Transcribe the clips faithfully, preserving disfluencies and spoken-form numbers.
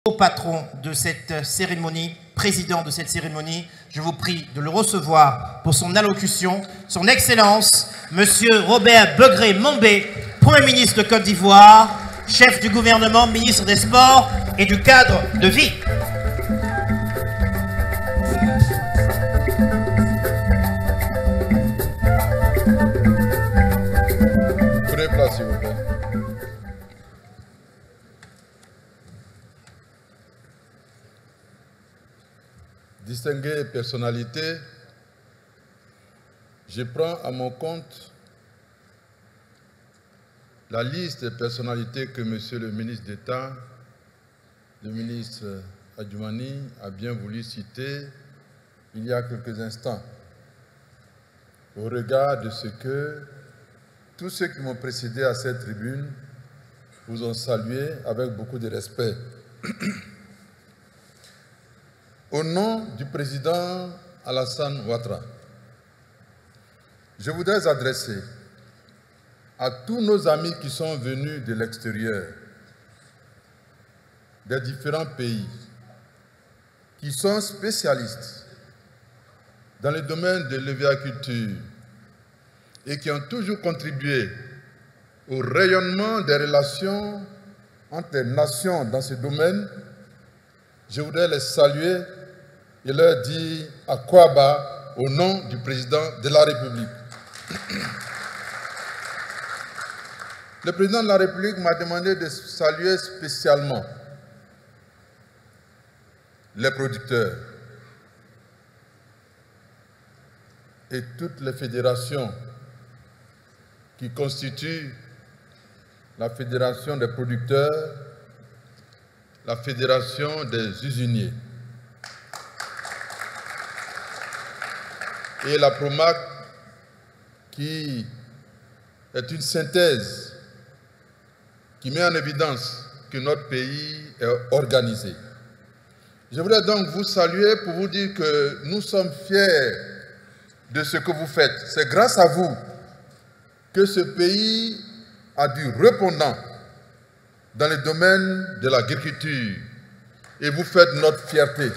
Au patron de cette cérémonie, président de cette cérémonie, je vous prie de le recevoir pour son allocution, son Excellence, Monsieur Robert Begré-Mombé, Premier ministre de Côte d'Ivoire, chef du gouvernement, ministre des Sports et du cadre de vie. Prenez place, s'il vous plaît. Distinguées personnalités, je prends à mon compte la liste des personnalités que Monsieur le ministre d'État, le ministre Adjoumani, a bien voulu citer il y a quelques instants, au regard de ce que tous ceux qui m'ont précédé à cette tribune vous ont salué avec beaucoup de respect. Au nom du président Alassane Ouattara, je voudrais adresser à tous nos amis qui sont venus de l'extérieur, des différents pays, qui sont spécialistes dans le domaine de l'oviculture et qui ont toujours contribué au rayonnement des relations entre les nations dans ce domaine. Je voudrais les saluer et leur dire à Kwaba au nom du président de la République. Le président de la République m'a demandé de saluer spécialement les producteurs et toutes les fédérations qui constituent la fédération des producteurs, la fédération des usiniers et la PROMAC, qui est une synthèse qui met en évidence que notre pays est organisé. Je voudrais donc vous saluer pour vous dire que nous sommes fiers de ce que vous faites. C'est grâce à vous que ce pays a du répondant dans le domaine de l'agriculture et vous faites notre fierté.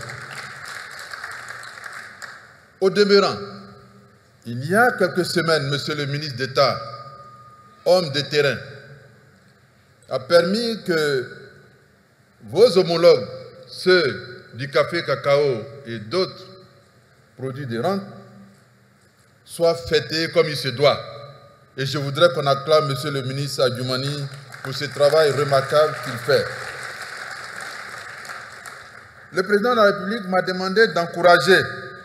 Au demeurant, il y a quelques semaines, Monsieur le ministre d'État, homme de terrain, a permis que vos homologues, ceux du café cacao et d'autres produits de rente, soient fêtés comme il se doit. Et je voudrais qu'on acclame Monsieur le ministre Adjoumani pour ce travail remarquable qu'il fait. Le président de la République m'a demandé d'encourager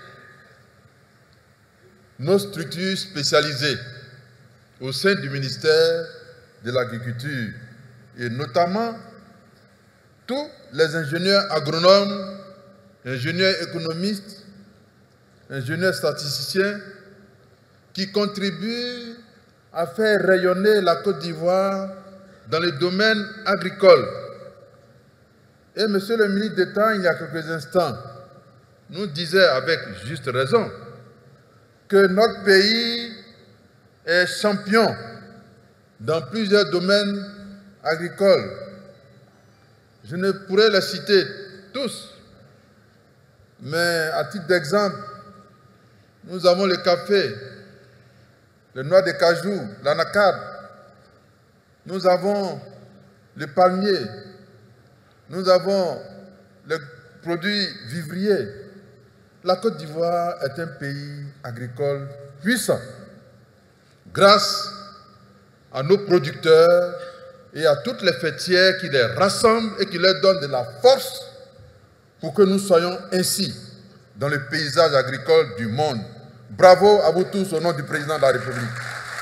nos structures spécialisées au sein du ministère de l'Agriculture et notamment tous les ingénieurs agronomes, ingénieurs économistes, ingénieurs statisticiens qui contribuent à faire rayonner la Côte d'Ivoire dans le domaine agricole. Et Monsieur le ministre d'État, il y a quelques instants, nous disait avec juste raison que notre pays est champion dans plusieurs domaines agricoles. Je ne pourrais les citer tous, mais à titre d'exemple, nous avons le café, le noix de cajou, l'anacarde, nous avons le palmier, nous avons les produits vivriers. La Côte d'Ivoire est un pays agricole puissant grâce à nos producteurs et à toutes les fêtières qui les rassemblent et qui leur donnent de la force pour que nous soyons ainsi dans le paysage agricole du monde. Bravo à vous tous au nom du président de la République.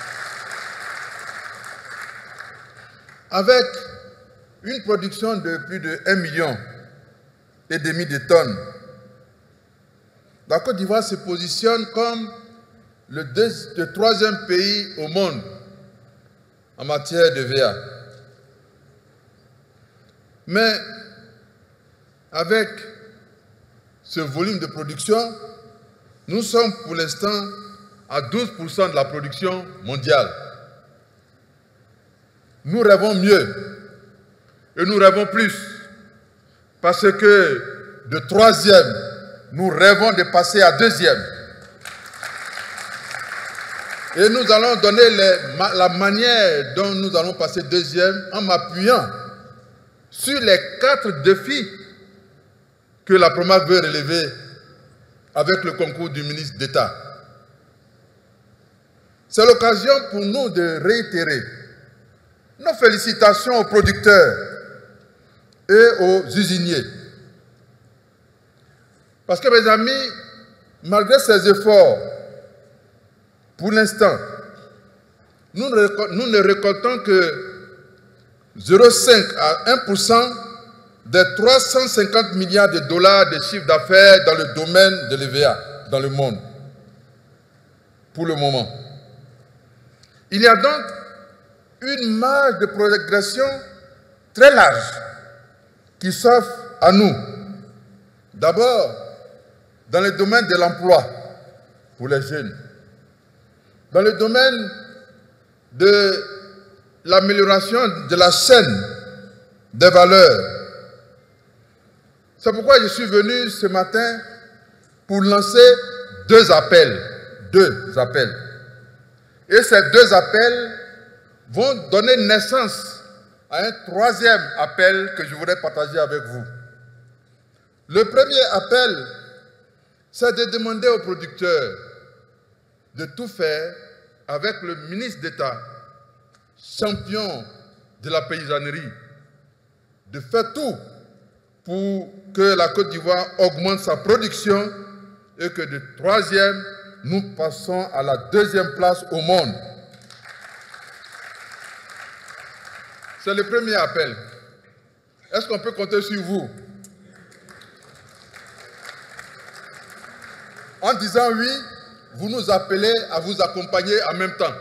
Avec une production de plus de un million et demi de tonnes, la Côte d'Ivoire se positionne comme le, deux, le troisième pays au monde en matière de V A. Mais avec ce volume de production, nous sommes pour l'instant à douze pour cent de la production mondiale. Nous rêvons mieux et nous rêvons plus. parce que de troisième, nous rêvons de passer à deuxième. Et nous allons donner les, la manière dont nous allons passer deuxième en m'appuyant sur les quatre défis que la Promac veut relever avec le concours du ministre d'État. C'est l'occasion pour nous de réitérer nos félicitations aux producteurs et aux usiniers. Parce que mes amis, malgré ces efforts, pour l'instant, nous, nous ne récoltons que zéro virgule cinq à un pour cent des trois cent cinquante milliards de dollars de chiffre d'affaires dans le domaine de l'E V A dans le monde, pour le moment. Il y a donc une marge de progression très large qui s'offre à nous. D'abord, dans le domaine de l'emploi pour les jeunes, dans le domaine de l'amélioration de la chaîne des valeurs. C'est pourquoi je suis venu ce matin pour lancer deux appels. Deux appels. Et ces deux appels vont donner naissance à un troisième appel que je voudrais partager avec vous. Le premier appel, c'est de demander aux producteurs de tout faire avec le ministre d'État, champion de la paysannerie, de faire tout pour que la Côte d'Ivoire augmente sa production et que de troisième, nous passons à la deuxième place au monde. C'est le premier appel. Est-ce qu'on peut compter sur vous? En disant oui, vous nous appelez à vous accompagner en même temps.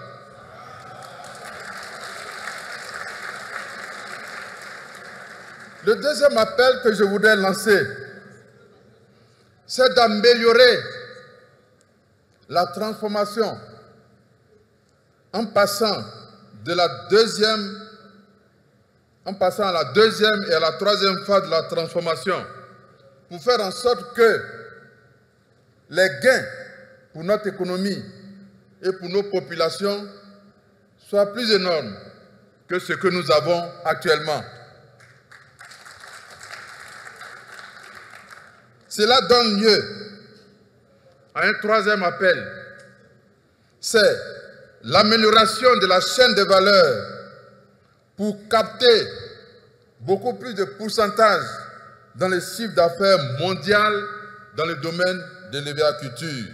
Le deuxième appel que je voudrais lancer, c'est d'améliorer la transformation en passant de la deuxième, en passant à la deuxième et à la troisième phase de la transformation, pour faire en sorte que les gains pour notre économie et pour nos populations soient plus énormes que ce que nous avons actuellement. Cela donne lieu à un troisième appel, c'est l'amélioration de la chaîne de valeur pour capter beaucoup plus de pourcentage dans les chiffres d'affaires mondial dans le domaine de l'hévéaculture.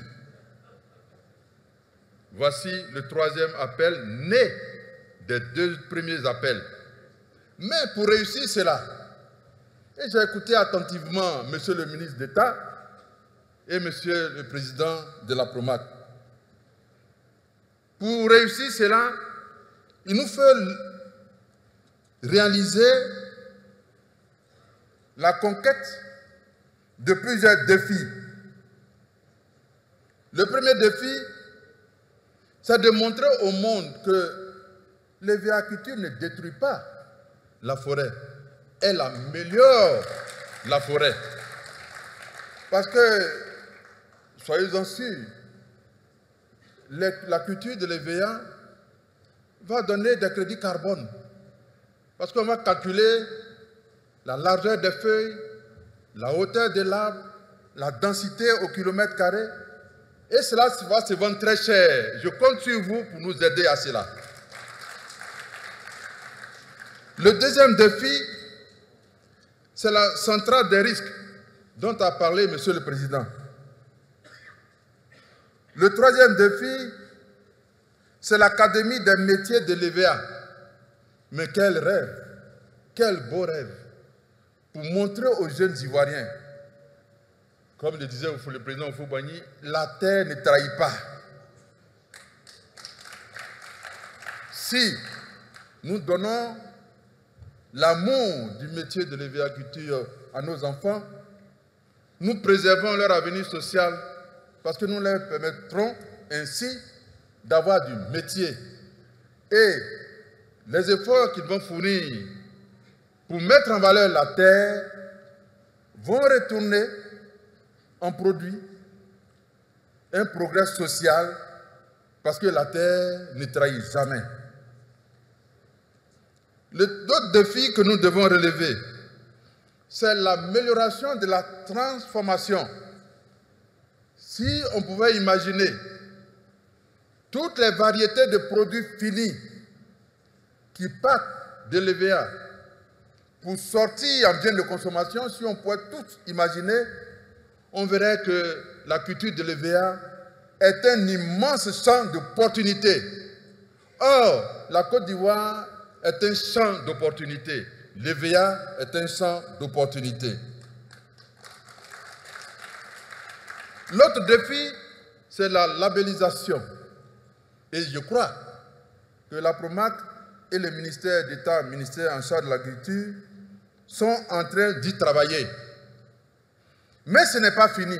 Voici le troisième appel, né des deux premiers appels. Mais pour réussir cela, et j'ai écouté attentivement Monsieur le ministre d'État et Monsieur le Président de la Promac. Pour réussir cela, il nous faut réaliser la conquête de plusieurs défis. Le premier défi, c'est de montrer au monde que l'hévéaculture ne détruit pas la forêt. Elle améliore la forêt. Parce que, soyez-en sûrs, la culture de l'E V A va donner des crédits carbone. Parce qu'on va calculer la largeur des feuilles, la hauteur de l'arbre, la densité au kilomètre carré. Et cela va se vendre très cher. Je compte sur vous pour nous aider à cela. Le deuxième défi, c'est la centrale des risques dont a parlé Monsieur le Président. Le troisième défi, c'est l'Académie des métiers de l'E V A. Mais quel rêve, quel beau rêve, pour montrer aux jeunes Ivoiriens, comme le disait le président Houphouët-Boigny, la terre ne trahit pas. Si nous donnons l'amour du métier de l'hévéaculture à nos enfants, nous préservons leur avenir social parce que nous leur permettrons ainsi d'avoir du métier. Et les efforts qu'ils vont fournir pour mettre en valeur la terre vont retourner en produits, un progrès social, parce que la terre ne trahit jamais. L'autre défi que nous devons relever, c'est l'amélioration de la transformation. Si on pouvait imaginer toutes les variétés de produits finis qui partent de l'E V A pour sortir en biens de consommation, si on pouvait tous imaginer, on verrait que la culture de l'E V A est un immense champ d'opportunités. Or, la Côte d'Ivoire est un champ d'opportunités. L'E V A est un champ d'opportunités. L'autre défi, c'est la labellisation. Et je crois que la PROMAC et le ministère d'État, ministère en charge de l'agriculture, sont en train d'y travailler. Mais ce n'est pas fini.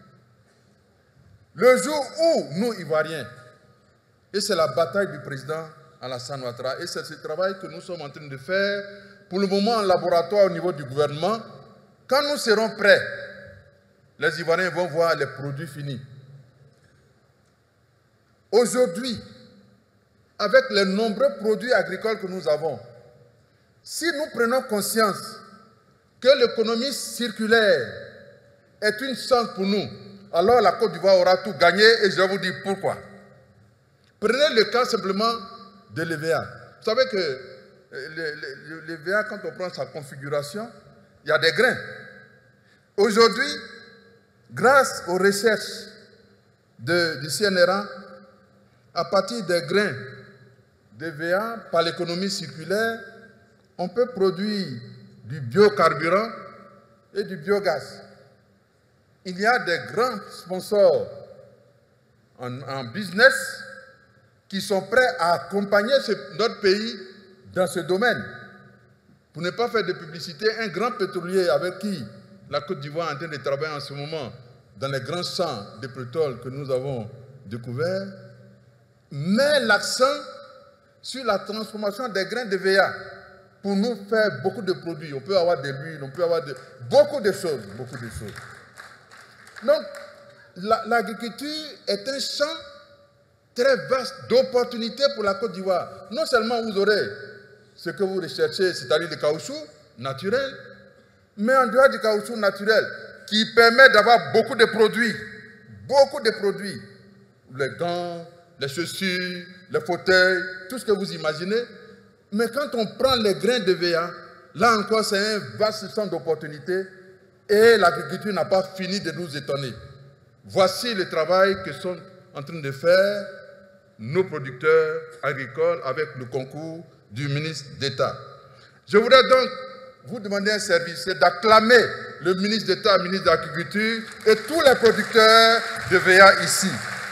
Le jour où nous, Ivoiriens, et c'est la bataille du président Alassane Ouattara, et c'est ce travail que nous sommes en train de faire pour le moment en laboratoire au niveau du gouvernement, quand nous serons prêts, les Ivoiriens vont voir les produits finis. Aujourd'hui, avec les nombreux produits agricoles que nous avons, si nous prenons conscience que l'économie circulaire est une chance pour nous, alors la Côte d'Ivoire aura tout gagné et je vais vous dire pourquoi. Prenez le cas simplement de l'E V A. Vous savez que l'E V A, quand on prend sa configuration, il y a des grains. Aujourd'hui, grâce aux recherches de, du C N R A, à partir des grains d'E V A, par l'économie circulaire, on peut produire du biocarburant et du biogaz. Il y a des grands sponsors en, en business qui sont prêts à accompagner ce, notre pays dans ce domaine. Pour ne pas faire de publicité, un grand pétrolier avec qui la Côte d'Ivoire est en train de travailler en ce moment dans les grands champs de pétrole que nous avons découverts, met l'accent sur la transformation des grains de V A pour nous faire beaucoup de produits. On peut avoir de l'huile, on peut avoir de, beaucoup de choses, beaucoup de choses. Donc, l'agriculture est un champ très vaste d'opportunités pour la Côte d'Ivoire. Non seulement vous aurez ce que vous recherchez, c'est-à-dire le caoutchouc naturel, mais en dehors du caoutchouc naturel, qui permet d'avoir beaucoup de produits, beaucoup de produits, les gants, les chaussures, les fauteuils, tout ce que vous imaginez. Mais quand on prend les grains de V A, là encore c'est un vaste champ d'opportunités et l'agriculture n'a pas fini de nous étonner. Voici le travail que sont en train de faire nos producteurs agricoles avec le concours du ministre d'État. Je voudrais donc vous demander un service, c'est d'acclamer le ministre d'État, ministre de l'Agriculture et tous les producteurs de V A ici.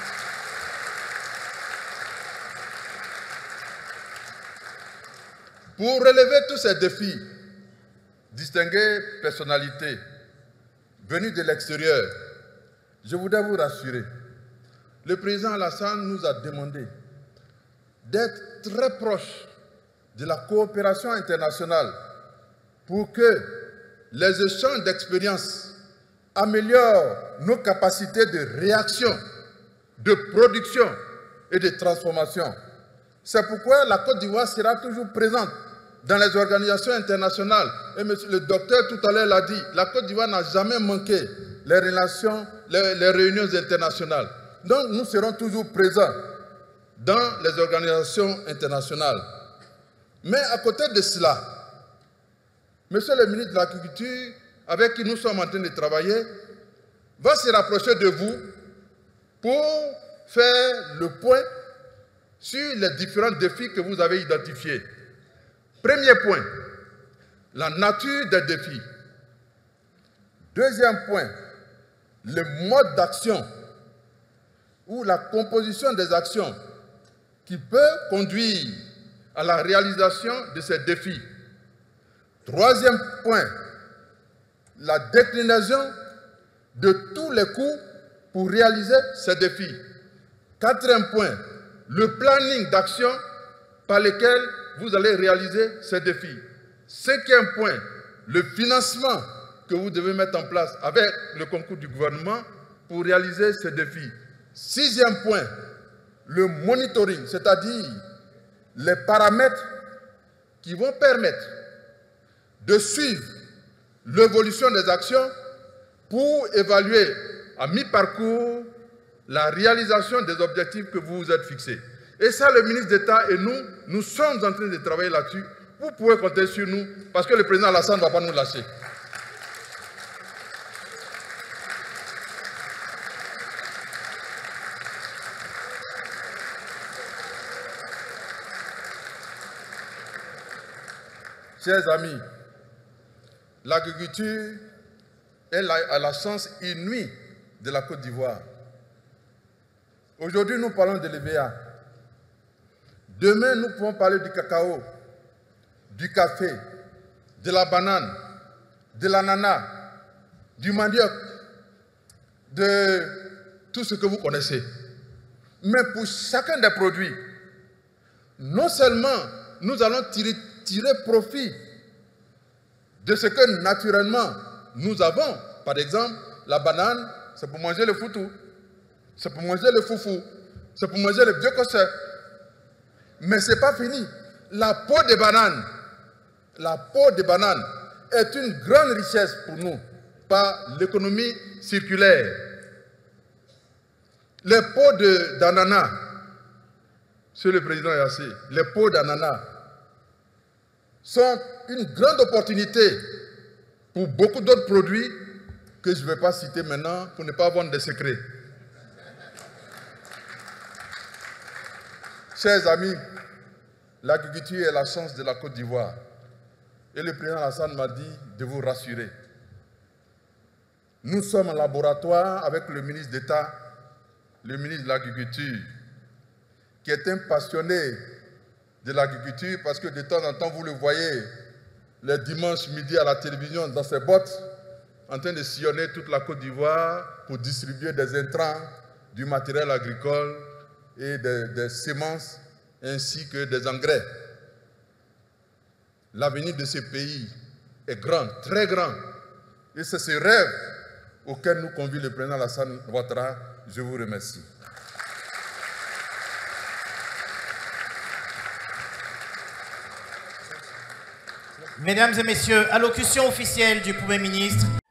Pour relever tous ces défis, distinguées personnalités venues de l'extérieur, je voudrais vous rassurer. Le président Alassane nous a demandé d'être très proche de la coopération internationale pour que les échanges d'expériences améliorent nos capacités de réaction, de production et de transformation. C'est pourquoi la Côte d'Ivoire sera toujours présente dans les organisations internationales. Et monsieur le docteur tout à l'heure l'a dit, la Côte d'Ivoire n'a jamais manqué les relations, les, les réunions internationales. Donc nous serons toujours présents dans les organisations internationales. Mais à côté de cela, monsieur le ministre de l'Agriculture, avec qui nous sommes en train de travailler, va se rapprocher de vous pour faire le point sur les différents défis que vous avez identifiés. Premier point, la nature des défis. Deuxième point, le mode d'action ou la composition des actions qui peut conduire à la réalisation de ces défis. Troisième point, la déclinaison de tous les coûts pour réaliser ces défis. Quatrième point, le planning d'action par lequel vous allez réaliser ces défis. Cinquième point, le financement que vous devez mettre en place avec le concours du gouvernement pour réaliser ces défis. Sixième point, le monitoring, c'est-à-dire les paramètres qui vont permettre de suivre l'évolution des actions pour évaluer à mi-parcours la réalisation des objectifs que vous vous êtes fixés. Et ça, le ministre d'État et nous, nous sommes en train de travailler là-dessus. Vous pouvez compter sur nous parce que le président Alassane ne va pas nous lâcher. Chers amis, l'agriculture est la, a la chance inouïe de la Côte d'Ivoire. Aujourd'hui, nous parlons de l'E V A. Demain, nous pouvons parler du cacao, du café, de la banane, de l'ananas, du manioc, de tout ce que vous connaissez. Mais pour chacun des produits, non seulement nous allons tirer, tirer profit de ce que naturellement nous avons. Par exemple, la banane, c'est pour manger le foutou, c'est pour manger le foufou, c'est pour manger le biocosseur. Mais ce n'est pas fini. La peau de banane, la peau de banane est une grande richesse pour nous par l'économie circulaire. Les peaux d'ananas, Monsieur le Président Yassé, les peaux d'ananas sont une grande opportunité pour beaucoup d'autres produits que je ne vais pas citer maintenant pour ne pas vendre des secrets. Chers amis, l'agriculture est la chance de la Côte d'Ivoire. Et le président Alassane m'a dit de vous rassurer. Nous sommes en laboratoire avec le ministre d'État, le ministre de l'Agriculture, qui est un passionné de l'agriculture parce que de temps en temps, vous le voyez les dimanches midi à la télévision dans ses bottes, en train de sillonner toute la Côte d'Ivoire pour distribuer des intrants, du matériel agricole et des, des semences ainsi que des engrais. L'avenir de ce pays est grand, très grand. Et c'est ce rêve auquel nous convie le président Alassane Ouattara. Je vous remercie. Mesdames et messieurs, allocution officielle du Premier ministre.